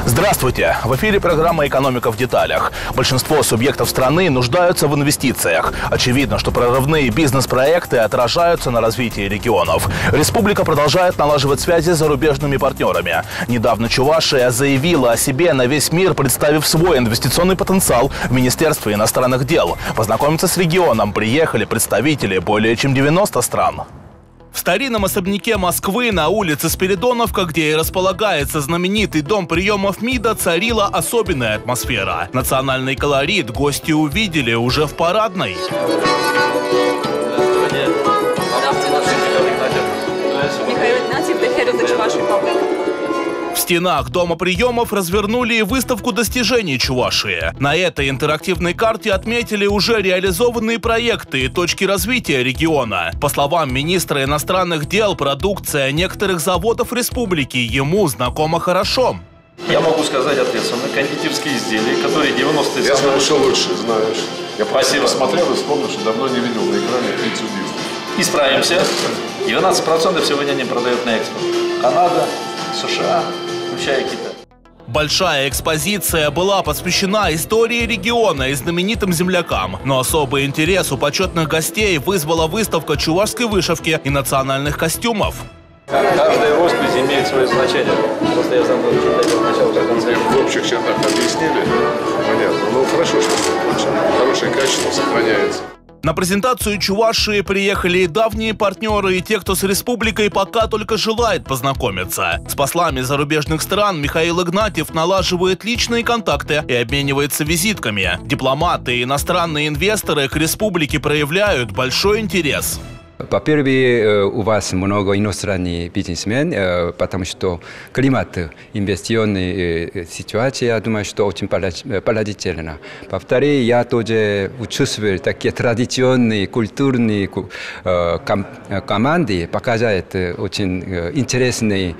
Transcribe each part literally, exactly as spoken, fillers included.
Здравствуйте! В эфире программа «Экономика в деталях». Большинство субъектов страны нуждаются в инвестициях. Очевидно, что прорывные бизнес-проекты отражаются на развитии регионов. Республика продолжает налаживать связи с зарубежными партнерами. Недавно Чувашия заявила о себе на весь мир, представив свой инвестиционный потенциал в Министерстве иностранных дел. Познакомиться с регионом приехали представители более чем девяноста стран. В старинном особняке Москвы на улице Спиридоновка, где и располагается знаменитый дом приемов МИДа, царила особенная атмосфера. Национальный колорит гости увидели уже в парадной. В стенах дома приемов развернули выставку достижений Чувашии. На этой интерактивной карте отметили уже реализованные проекты и точки развития региона. По словам министра иностранных дел, продукция некоторых заводов республики ему знакома хорошо. Я могу сказать ответственно, кондитерские изделия, которые девяностые... Я знаю, что лучше, знаешь. Я Спасибо. посмотрел и вспомнил, что давно не видел на экране пиццу бизнес. Исправимся. девяносто процентов сегодня не продают на экспорт. Канада, США, включая Китай. Большая экспозиция была посвящена истории региона и знаменитым землякам. Но особый интерес у почетных гостей вызвала выставка чувашской вышивки и национальных костюмов. Каждая роспись имеет свое значение. Просто я сам буду читать от начала до конца. В общих чертах объяснили. Понятно. Ну, хорошо, что очень хорошее качество сохраняется. На презентацию Чувашии приехали и давние партнеры, и те, кто с республикой пока только желает познакомиться. С послами зарубежных стран Михаил Игнатьев налаживает личные контакты и обменивается визитками. Дипломаты и иностранные инвесторы к республике проявляют большой интерес. Во-первых, у вас много иностранных бизнесменов, потому что климат, инвестиционная ситуация, я думаю, что очень положительно. Во-вторых, я тоже чувствую такие традиционные, культурные команды, показывают очень интересный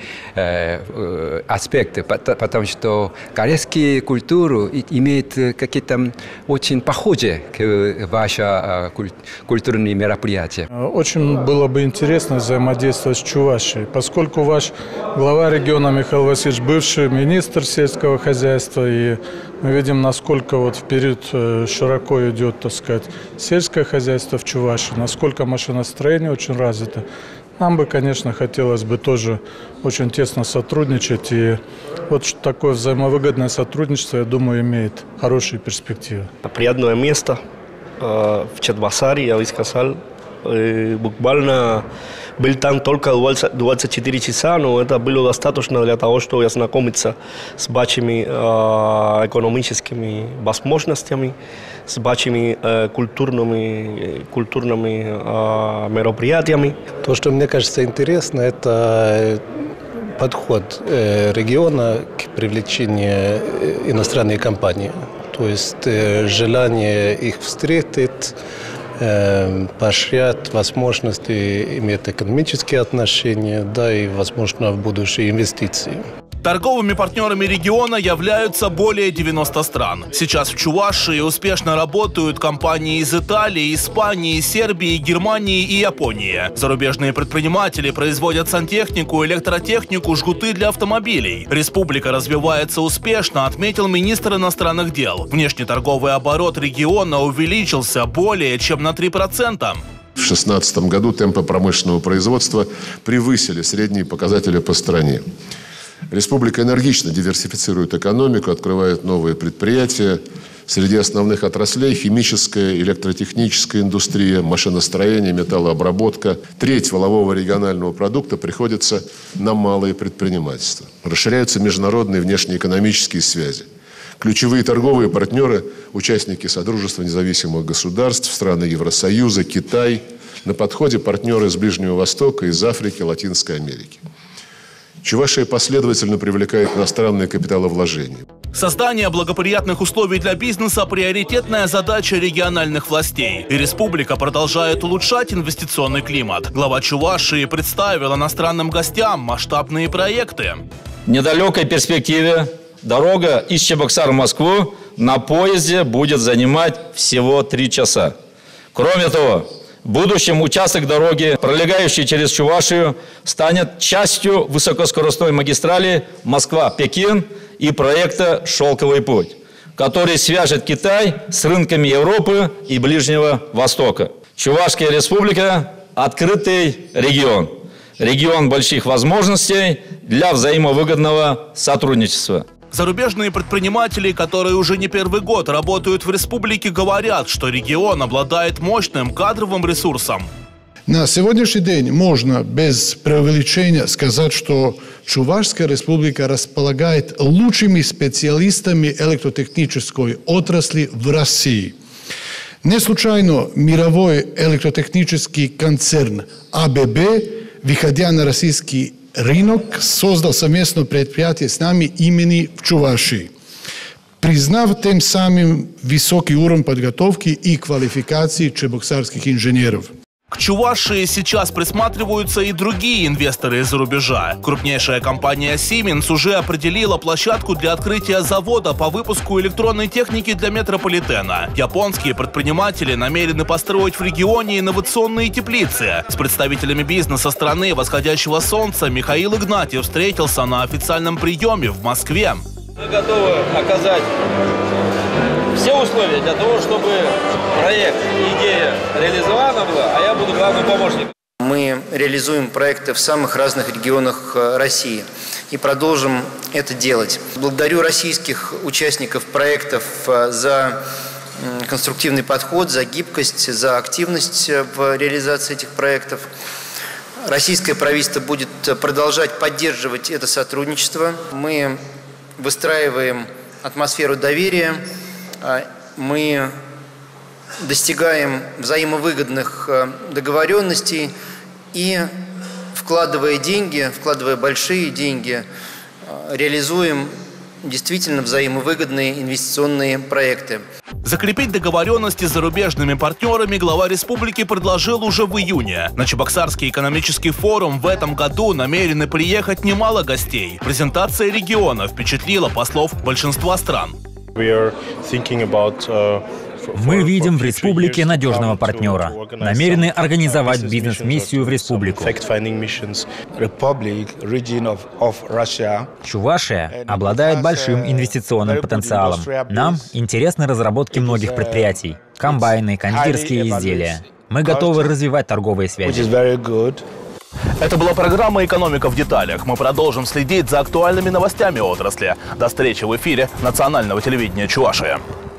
аспект, потому что корейские культуры имеют какие-то очень похожие к вашим культурным мероприятиям. Очень было бы интересно взаимодействовать с Чувашией, поскольку ваш глава региона Михаил Васильевич бывший министр сельского хозяйства, и мы видим, насколько вот вперед широко идет, так сказать, сельское хозяйство в Чувашии, насколько машиностроение очень развито. Нам бы, конечно, хотелось бы тоже очень тесно сотрудничать, и вот такое взаимовыгодное сотрудничество, я думаю, имеет хорошие перспективы. Приятное место в Чатбасаре, я бы сказал. Буквально был там только двадцать четыре часа, но это было достаточно для того, чтобы ознакомиться с большими э, экономическими возможностями, с большими э, культурными, культурными э, мероприятиями. То, что мне кажется интересно, это подход э, региона к привлечению иностранной компании. То есть э, желание их встретить, поощрять возможности иметь экономические отношения, да и, возможно, в будущее инвестиции. Торговыми партнерами региона являются более девяноста стран. Сейчас в Чувашии успешно работают компании из Италии, Испании, Сербии, Германии и Японии. Зарубежные предприниматели производят сантехнику, электротехнику, жгуты для автомобилей. Республика развивается успешно, отметил министр иностранных дел. Внешнеторговый оборот региона увеличился более чем на три процента. В две тысячи шестнадцатом году темпы промышленного производства превысили средние показатели по стране. Республика энергично диверсифицирует экономику, открывает новые предприятия. Среди основных отраслей химическая, электротехническая индустрия, машиностроение, металлообработка. Треть валового регионального продукта приходится на малые предпринимательства. Расширяются международные внешнеэкономические связи. Ключевые торговые партнеры – участники Содружества независимых государств, страны Евросоюза, Китай. На подходе партнеры из Ближнего Востока, из Африки, Латинской Америки. Чувашия последовательно привлекает иностранные капиталовложения. Создание благоприятных условий для бизнеса – приоритетная задача региональных властей. И республика продолжает улучшать инвестиционный климат. Глава Чувашии представил иностранным гостям масштабные проекты. В недалекой перспективе дорога из Чебоксар в Москву на поезде будет занимать всего три часа. Кроме того, в будущем участок дороги, пролегающий через Чувашию, станет частью высокоскоростной магистрали Москва-Пекин и проекта «Шелковый путь», который свяжет Китай с рынками Европы и Ближнего Востока. Чувашская республика – открытый регион. Регион больших возможностей для взаимовыгодного сотрудничества. Зарубежные предприниматели, которые уже не первый год работают в республике, говорят, что регион обладает мощным кадровым ресурсом. На сегодняшний день можно без преувеличения сказать, что Чувашская республика располагает лучшими специалистами электротехнической отрасли в России. Не случайно мировой электротехнический концерн А Б Б, выходя на российский рынок, создал совместное предприятие с нами имени в Чувашии, признав тем самым высокий уровень подготовки и квалификации чебоксарских инженеров. К Чувашии сейчас присматриваются и другие инвесторы из-за рубежа. Крупнейшая компания Siemens уже определила площадку для открытия завода по выпуску электронной техники для метрополитена. Японские предприниматели намерены построить в регионе инновационные теплицы. С представителями бизнеса страны восходящего солнца Михаил Игнатьев встретился на официальном приеме в Москве. Мы готовы оказать все условия для того, чтобы проект и идея реализована была, а я буду главным помощником. Мы реализуем проекты в самых разных регионах России и продолжим это делать. Благодарю российских участников проектов за конструктивный подход, за гибкость, за активность в реализации этих проектов. Российское правительство будет продолжать поддерживать это сотрудничество. Мы выстраиваем атмосферу доверия, мы достигаем взаимовыгодных договоренностей и, вкладывая деньги, вкладывая большие деньги, реализуем действительно взаимовыгодные инвестиционные проекты. Закрепить договоренности с зарубежными партнерами глава республики предложил уже в июне. На Чебоксарский экономический форум в этом году намерены приехать немало гостей. Презентация региона впечатлила послов большинства стран. Мы видим в республике надежного партнера, намерены организовать бизнес-миссию в республику. Чувашия обладает большим инвестиционным потенциалом. Нам интересны разработки многих предприятий, комбайны, кондитерские изделия. Мы готовы развивать торговые связи. Это была программа «Экономика в деталях». Мы продолжим следить за актуальными новостями отрасли. До встречи в эфире национального телевидения Чувашия.